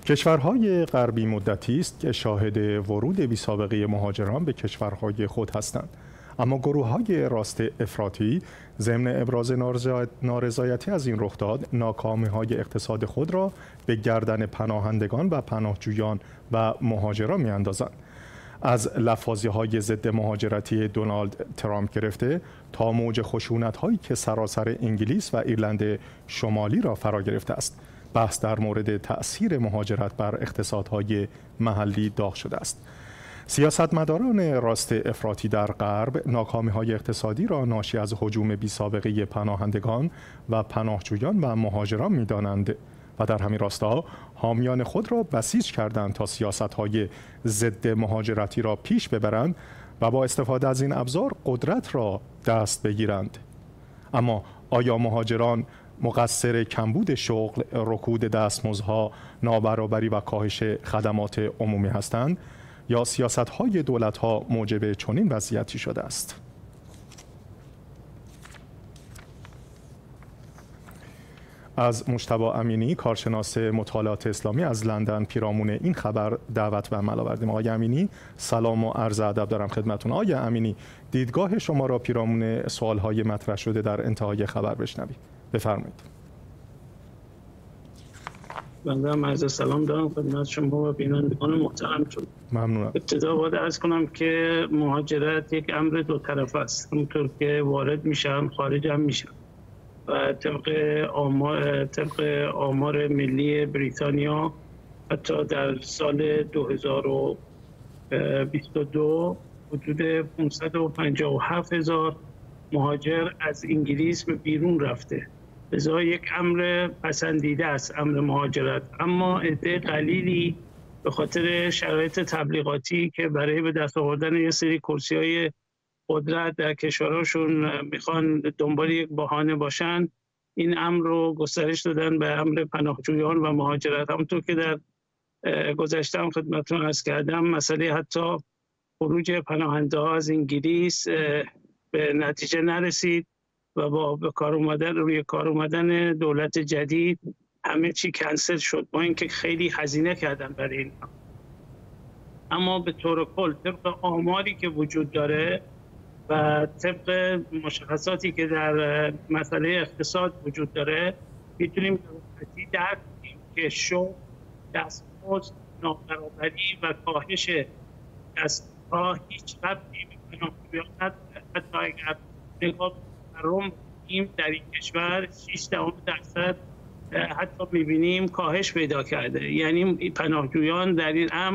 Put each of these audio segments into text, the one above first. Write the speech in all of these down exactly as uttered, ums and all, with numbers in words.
کشورهای غربی مدتی است که شاهد ورود بی‌سابقه مهاجران به کشورهای خود هستند، اما گروه‌های راست افراطی ضمن ابراز نارضایتی از این رخداد ناکامی‌های اقتصاد خود را به گردن پناهندگان و پناهجویان و مهاجران می‌اندازند. از لفاظی‌های ضد مهاجرتی دونالد ترامپ گرفته تا موج خشونت‌هایی که سراسر انگلیس و ایرلند شمالی را فرا گرفته است، بحث در مورد تأثیر مهاجرت بر اقتصادهای محلی داغ شده است. سیاستمداران راست افراطی در غرب ناکامی‌های اقتصادی را ناشی از هجوم بی‌سابقه پناهندگان و پناهجویان و مهاجران می‌دانند و در همین راستا حامیان خود را بسیج کردند تا سیاست‌های ضد مهاجرتی را پیش ببرند و با استفاده از این ابزار قدرت را دست بگیرند. اما آیا مهاجران مقصر کمبود شغل، رکود دستمزدها، نابرابری و کاهش خدمات عمومی هستند یا سیاست‌های دولت‌ها موجب چنین وضعیتی شده است؟ از مجتبی امینی، کارشناس مطالعات اسلامی از لندن، پیرامون این خبر دعوت به عمل آوردیم. آقای امینی، سلام و عرض ادب دارم خدمتتون. آقای امینی، دیدگاه شما را پیرامون سوال‌های مطرح شده در انتهای خبر بشنوید. بفرمایید. بنده هم عرض سلام دارم خدمت شما و بینندگان محترمتون. ممنونم. ابتدا باید عرض کنم که مهاجرت یک امر دو طرف است. همونطور که وارد میشن خارج هم میشن و طبق آمار طبق آمار ملی بریتانیا حتی در سال دو هزار و بیست و دو حدود پانصد و پنجاه و هفت هزار مهاجر از انگلیس به بیرون رفته. لذا یک امر پسندیده است امر مهاجرت، اما عده قلیلی به خاطر شرایط تبلیغاتی که برای به دست آوردن یه سری کرسی‌های قدرت در کشورهاشون میخوان دنبال یک بهانه باشن، این امر رو گسترش دادن به امر پناهجویان و مهاجرت. همونطور که در گذشته هم خدمتتون عرض کردم، مسئله حتی خروج پناهنده ها از انگلیس به نتیجه نرسید و با به کار اومدن روی کار اومدن دولت جدید همه چی کنسل شد، با اینکه خیلی هزینه کردن برای این. اما به طور کل طبق آماری که وجود داره و طبق مشخصاتی که در مسئله اقتصاد وجود داره میتونیم به درک کنیم که شغل، دستمزد، نابرابری و کاهش دستمزدها هیچ ربطی به پناهجویان نداره. حتی اگر نگاه روم در این کشور شش درصد حتی میبینیم کاهش پیدا کرده، یعنی پناهجویان در این امر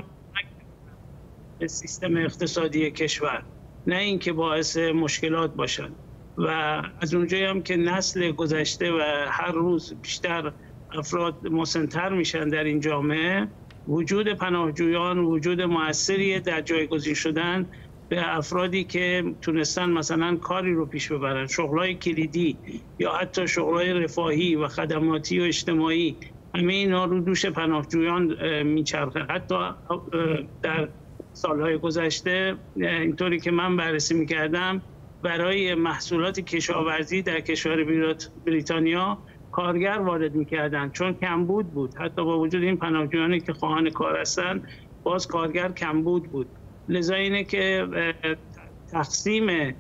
به سیستم اقتصادی کشور، نه اینکه باعث مشکلات باشن. و از اونجایی هم که نسل گذشته و هر روز بیشتر افراد مسن‌تر میشن در این جامعه، وجود پناهجویان وجود موثریه در جایگزین شدن به افرادی که تونستن مثلا کاری رو پیش ببرن، شغلای کلیدی یا حتی شغلای رفاهی و خدماتی و اجتماعی، همه اینا رو دوش پناهجویان میچرخه. حتی در سالهای گذشته اینطوری که من بررسی میکردم، برای محصولات کشاورزی در کشور بریتانیا کارگر وارد میکردن چون کمبود بود. حتی با وجود این پناهجویانی که خواهان کار هستن، باز کارگر کمبود بود. لذا اینه که تقسیم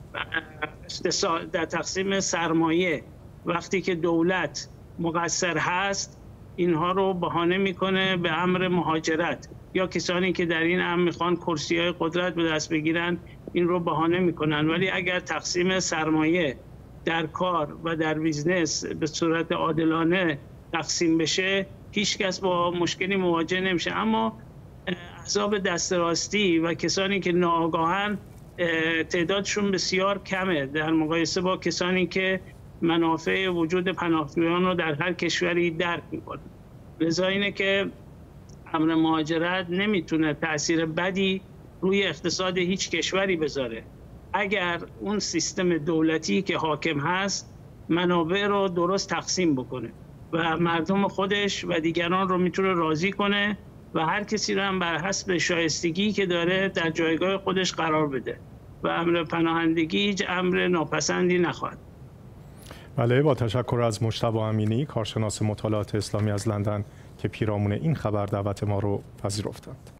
در تقسیم سرمایه وقتی که دولت مقصر هست، اینها رو بهانه میکنه به امر مهاجرت، یا کسانی که در این امر میخوان کرسی‌های قدرت به دست بگیرن این رو بهانه میکنن. ولی اگر تقسیم سرمایه در کار و در بیزنس به صورت عادلانه تقسیم بشه، هیچ کس با مشکلی مواجه نمیشه. اما احزاب دست راستی و کسانی که ناآگاهن تعدادشون بسیار کمه در مقایسه با کسانی که منافع وجود پناهجویان رو در هر کشوری درک میکنن. لذا اینه که امر مهاجرت نمیتونه تأثیر بدی روی اقتصاد هیچ کشوری بذاره اگر اون سیستم دولتی که حاکم هست منابع رو درست تقسیم بکنه و مردم خودش و دیگران رو میتونه راضی کنه و هر کسی رو هم بر حسب شایستگی که داره در جایگاه خودش قرار بده و امر پناهندگی هیچ امر ناپسندی نخواهد. بله، با تشکر از مجتبی امینی، کارشناس مطالعات اسلامی از لندن که پیرامون این خبر دعوت ما رو پذیرفتند.